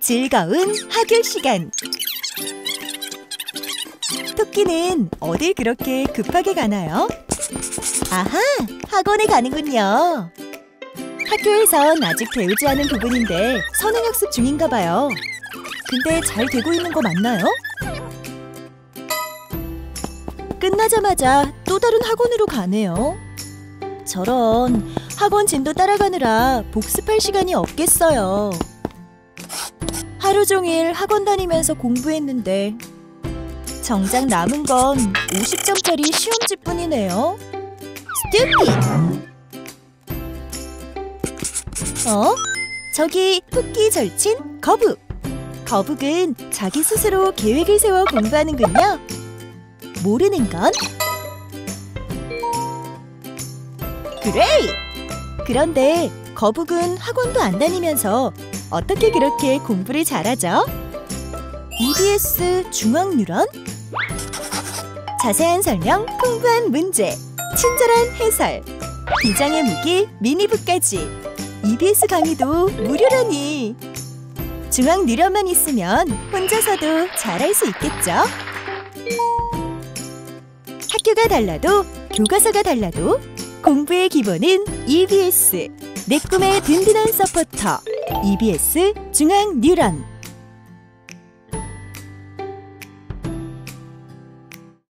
즐거운 학교 시간. 토끼는 어딜 그렇게 급하게 가나요? 아하, 학원에 가는군요. 학교에선 아직 배우지 않은 부분인데 선행학습 중인가 봐요. 근데 잘 되고 있는 거 맞나요? 끝나자마자 또 다른 학원으로 가네요. 저런, 학원 진도 따라가느라 복습할 시간이 없겠어요. 하루 종일 학원 다니면서 공부했는데 정작 남은 건 50점짜리 시험지뿐이네요. 스튜피드! 저기 토끼 절친 거북! 거북은 자기 스스로 계획을 세워 공부하는군요. 모르는 건? 그레이! 그런데 거북은 학원도 안 다니면서 어떻게 그렇게 공부를 잘하죠? EBS 중앙뉴런? 자세한 설명, 풍부한 문제, 친절한 해설, 비장의 무기, 미니북까지 EBS 강의도 무료라니! 중앙뉴런만 있으면 혼자서도 잘할 수 있겠죠? 학교가 달라도 교과서가 달라도 공부의 기본은 EBS. 내 꿈의 든든한 서포터 EBS 중앙뉴런.